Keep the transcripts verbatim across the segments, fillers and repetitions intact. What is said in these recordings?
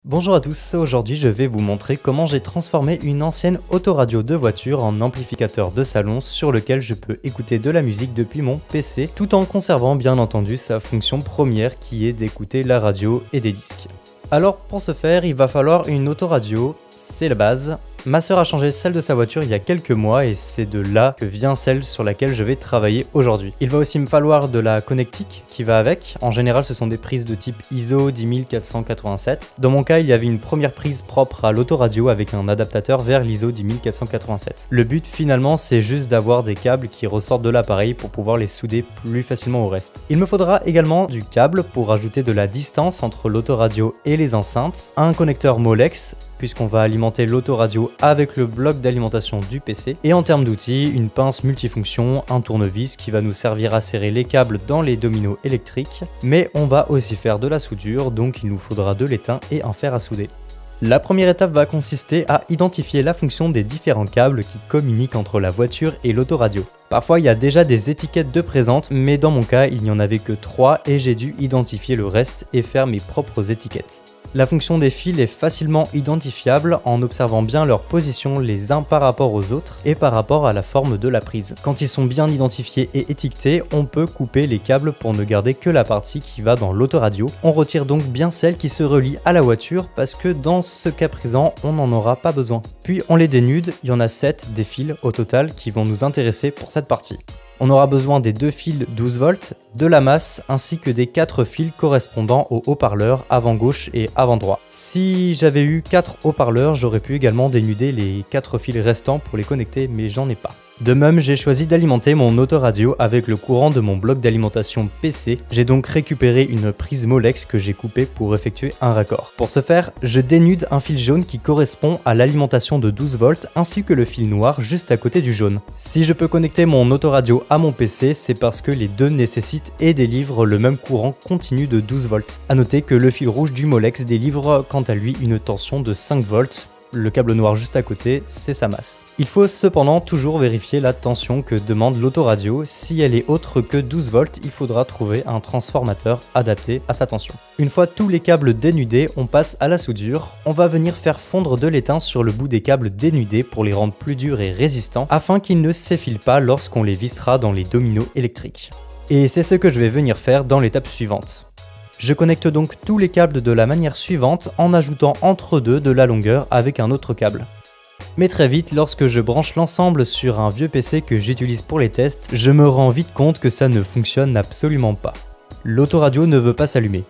Bonjour à tous, aujourd'hui je vais vous montrer comment j'ai transformé une ancienne autoradio de voiture en amplificateur de salon sur lequel je peux écouter de la musique depuis mon P C tout en conservant bien entendu sa fonction première qui est d'écouter la radio et des disques. Alors pour ce faire il va falloir une autoradio, c'est la base. Ma sœur a changé celle de sa voiture il y a quelques mois et c'est de là que vient celle sur laquelle je vais travailler aujourd'hui. Il va aussi me falloir de la connectique qui va avec. En général ce sont des prises de type I S O dix mille quatre cent quatre-vingt-sept. Dans mon cas il y avait une première prise propre à l'autoradio avec un adaptateur vers l'I S O dix mille quatre cent quatre-vingt-sept. Le but finalement c'est juste d'avoir des câbles qui ressortent de l'appareil pour pouvoir les souder plus facilement au reste. Il me faudra également du câble pour ajouter de la distance entre l'autoradio et les enceintes, un connecteur Molex puisqu'on va alimenter l'autoradio avec le bloc d'alimentation du P C, et en termes d'outils, une pince multifonction, un tournevis qui va nous servir à serrer les câbles dans les dominos électriques, mais on va aussi faire de la soudure, donc il nous faudra de l'étain et un fer à souder. La première étape va consister à identifier la fonction des différents câbles qui communiquent entre la voiture et l'autoradio. Parfois il y a déjà des étiquettes de présentes, mais dans mon cas il n'y en avait que trois et j'ai dû identifier le reste et faire mes propres étiquettes. La fonction des fils est facilement identifiable en observant bien leur position les uns par rapport aux autres et par rapport à la forme de la prise. Quand ils sont bien identifiés et étiquetés, on peut couper les câbles pour ne garder que la partie qui va dans l'autoradio. On retire donc bien celle qui se relie à la voiture parce que dans ce cas présent, on n'en aura pas besoin. Puis on les dénude, il y en a sept des fils au total qui vont nous intéresser pour cette partie. On aura besoin des deux fils douze volts, de la masse ainsi que des quatre fils correspondant aux haut-parleurs avant gauche et avant droit. Si j'avais eu quatre haut-parleurs, j'aurais pu également dénuder les quatre fils restants pour les connecter, mais j'en ai pas. De même, j'ai choisi d'alimenter mon autoradio avec le courant de mon bloc d'alimentation P C. J'ai donc récupéré une prise Molex que j'ai coupée pour effectuer un raccord. Pour ce faire, je dénude un fil jaune qui correspond à l'alimentation de douze volts ainsi que le fil noir juste à côté du jaune. Si je peux connecter mon autoradio à mon P C, c'est parce que les deux nécessitent et délivrent le même courant continu de douze volts. A noter que le fil rouge du Molex délivre quant à lui une tension de cinq volts. Le câble noir juste à côté, c'est sa masse. Il faut cependant toujours vérifier la tension que demande l'autoradio. Si elle est autre que douze volts, il faudra trouver un transformateur adapté à sa tension. Une fois tous les câbles dénudés, on passe à la soudure. On va venir faire fondre de l'étain sur le bout des câbles dénudés pour les rendre plus durs et résistants afin qu'ils ne s'effilent pas lorsqu'on les vissera dans les dominos électriques. Et c'est ce que je vais venir faire dans l'étape suivante. Je connecte donc tous les câbles de la manière suivante en ajoutant entre deux de la longueur avec un autre câble. Mais très vite, lorsque je branche l'ensemble sur un vieux P C que j'utilise pour les tests, je me rends vite compte que ça ne fonctionne absolument pas. L'autoradio ne veut pas s'allumer.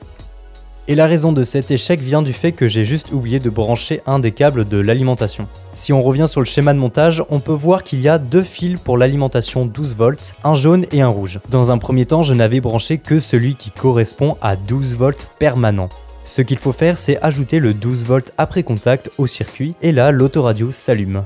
Et la raison de cet échec vient du fait que j'ai juste oublié de brancher un des câbles de l'alimentation. Si on revient sur le schéma de montage, on peut voir qu'il y a deux fils pour l'alimentation douze volts, un jaune et un rouge. Dans un premier temps, je n'avais branché que celui qui correspond à douze volts permanent. Ce qu'il faut faire, c'est ajouter le douze volts après contact au circuit, et là, l'autoradio s'allume.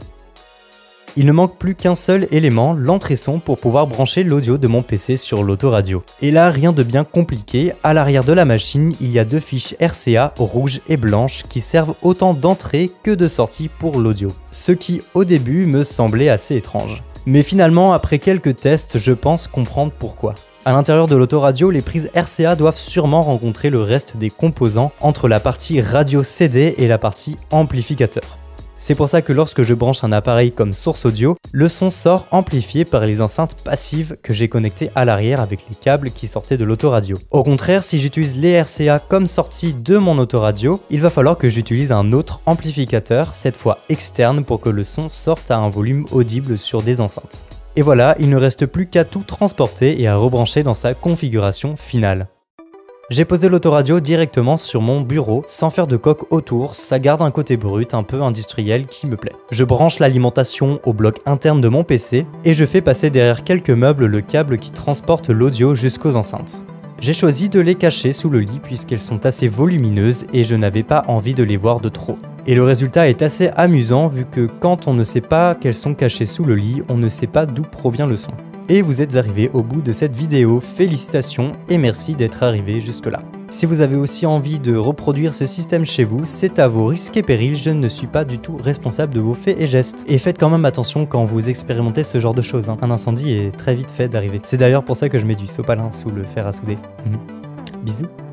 Il ne manque plus qu'un seul élément, l'entrée son, pour pouvoir brancher l'audio de mon P C sur l'autoradio. Et là, rien de bien compliqué, à l'arrière de la machine, il y a deux fiches R C A rouge et blanche qui servent autant d'entrée que de sortie pour l'audio. Ce qui, au début, me semblait assez étrange. Mais finalement, après quelques tests, je pense comprendre pourquoi. À l'intérieur de l'autoradio, les prises R C A doivent sûrement rencontrer le reste des composants entre la partie radio C D et la partie amplificateur. C'est pour ça que lorsque je branche un appareil comme source audio, le son sort amplifié par les enceintes passives que j'ai connectées à l'arrière avec les câbles qui sortaient de l'autoradio. Au contraire, si j'utilise les R C A comme sortie de mon autoradio, il va falloir que j'utilise un autre amplificateur, cette fois externe, pour que le son sorte à un volume audible sur des enceintes. Et voilà, il ne reste plus qu'à tout transporter et à rebrancher dans sa configuration finale. J'ai posé l'autoradio directement sur mon bureau, sans faire de coque autour, ça garde un côté brut un peu industriel qui me plaît. Je branche l'alimentation au bloc interne de mon P C, et je fais passer derrière quelques meubles le câble qui transporte l'audio jusqu'aux enceintes. J'ai choisi de les cacher sous le lit puisqu'elles sont assez volumineuses et je n'avais pas envie de les voir de trop. Et le résultat est assez amusant vu que quand on ne sait pas qu'elles sont cachées sous le lit, on ne sait pas d'où provient le son. Et vous êtes arrivé au bout de cette vidéo, félicitations et merci d'être arrivé jusque là. Si vous avez aussi envie de reproduire ce système chez vous, c'est à vos risques et périls, je ne suis pas du tout responsable de vos faits et gestes. Et faites quand même attention quand vous expérimentez ce genre de choses, hein. Un incendie est très vite fait d'arriver. C'est d'ailleurs pour ça que je mets du sopalin sous le fer à souder. Mmh. Bisous.